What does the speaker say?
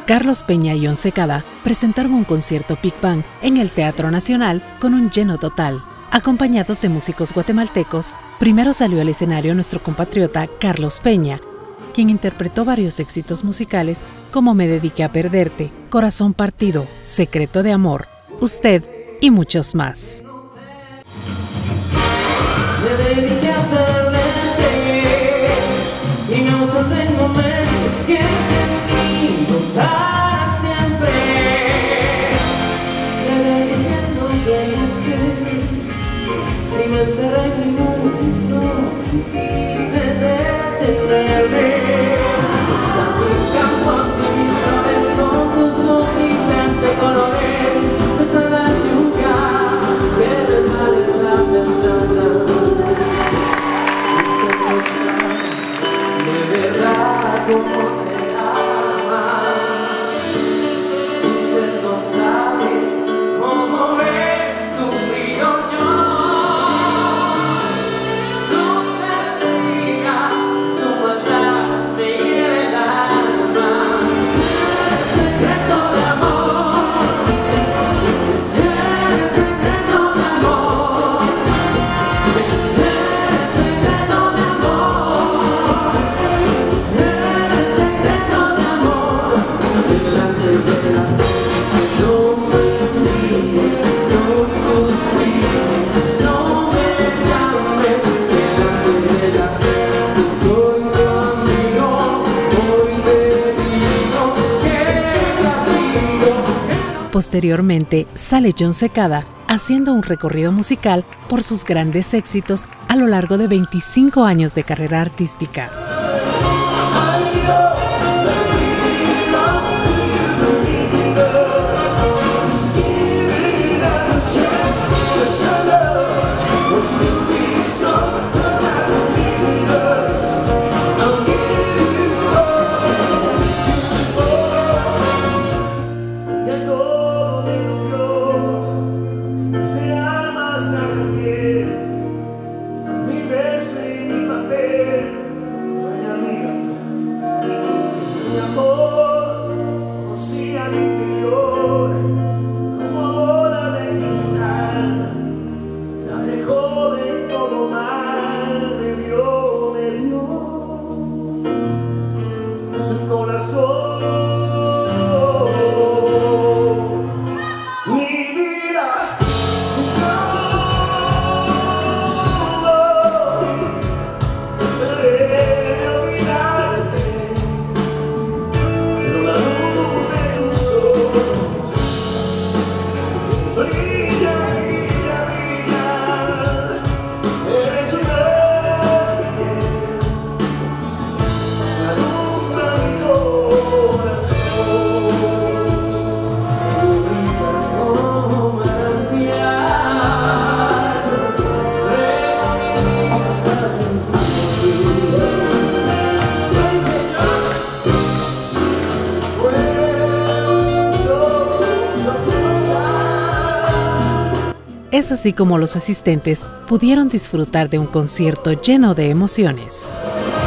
Carlos Peña y John Secada presentaron un concierto Big Bang en el Teatro Nacional con un lleno total. Acompañados de músicos guatemaltecos, primero salió al escenario nuestro compatriota Carlos Peña, quien interpretó varios éxitos musicales como Me dediqué a perderte, Corazón partido, Secreto de amor, Usted y muchos más. Me dediqué a perderte y no tengo momentos que para siempre. Me dediqué a no verte y me encerré en mi mundo, quisiste detenerme. Sabes campos y mis flores con tus gotitas de colores. Besa la lluvia que resbala en la ventana. Usted no sabe de verdad cómo se ama. Usted no sabe cómo he sufrido yo. No se diga, su maldad me hiere el alma. Secreto de amor, secreto de amor, secreto de amor, secreto de amor. Delante de la no me mires, no suspires, no me llames. Delante de la soy tu amigo, hoy te digo que castigo. Posteriormente sale John Secada haciendo un recorrido musical por sus grandes éxitos a lo largo de 25 años de carrera artística. Es así como los asistentes pudieron disfrutar de un concierto lleno de emociones.